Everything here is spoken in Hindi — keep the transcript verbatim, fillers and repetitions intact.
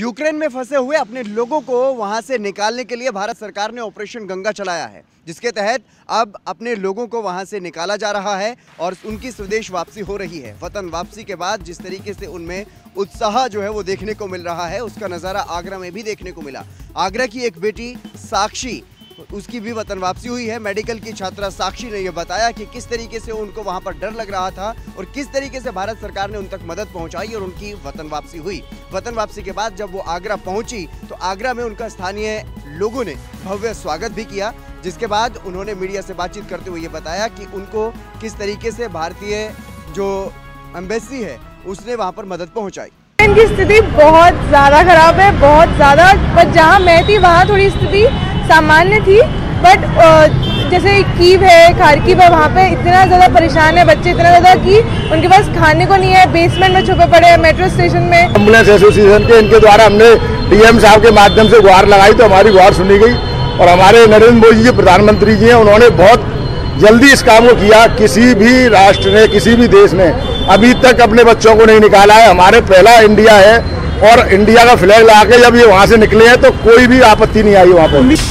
यूक्रेन में फंसे हुए अपने लोगों को वहां से निकालने के लिए भारत सरकार ने ऑपरेशन गंगा चलाया है, जिसके तहत अब अपने लोगों को वहां से निकाला जा रहा है और उनकी स्वदेश वापसी हो रही है। वतन वापसी के बाद जिस तरीके से उनमें उत्साह जो है वो देखने को मिल रहा है, उसका नज़ारा आगरा में भी देखने को मिला। आगरा की एक बेटी साक्षी, उसकी भी वतन वापसी हुई है। मेडिकल की छात्रा साक्षी ने यह बताया कि किस तरीके से उनको वहां पर डर लग रहा था और किस तरीके से भारत सरकार ने उन तक मदद पहुंचाई और उनकी वतन वापसी हुई। वतन वापसी के बाद जब वो आगरा पहुंची तो आगरा में उनका स्थानीय लोगों ने भव्य स्वागत भी किया, जिसके बाद उन्होंने मीडिया से बातचीत करते हुए ये बताया कि उनको किस तरीके से भारतीय जो एम्बेसी है उसने वहाँ पर मदद पहुँचाई। इनकी स्थिति बहुत ज़्यादा खराब है, बहुत ज़्यादा। बट जहाँ मैं थी वहाँ थोड़ी स्थिति सामान्य थी, बट जैसे कीव है, खारकीव है, वहाँ पे इतना ज़्यादा परेशान है बच्चे, इतना ज़्यादा कि उनके पास खाने को नहीं है, बेसमेंट में छुपे पड़े हैं, मेट्रो स्टेशन में। एम्बुलेंस एसोसिएशन के इनके द्वारा हमने डीएम साहब के माध्यम से गुहार लगाई तो हमारी गुहार सुनी गई और हमारे नरेंद्र मोदी जी प्रधानमंत्री जी हैं, उन्होंने बहुत जल्दी इस काम को किया। किसी भी राष्ट्र ने, किसी भी देश ने अभी तक अपने बच्चों को नहीं निकाला है। हमारे पहला इंडिया है और इंडिया का फ्लैग लगा के जब ये वहाँ से निकले हैं तो कोई भी आपत्ति नहीं आई वहाँ पर।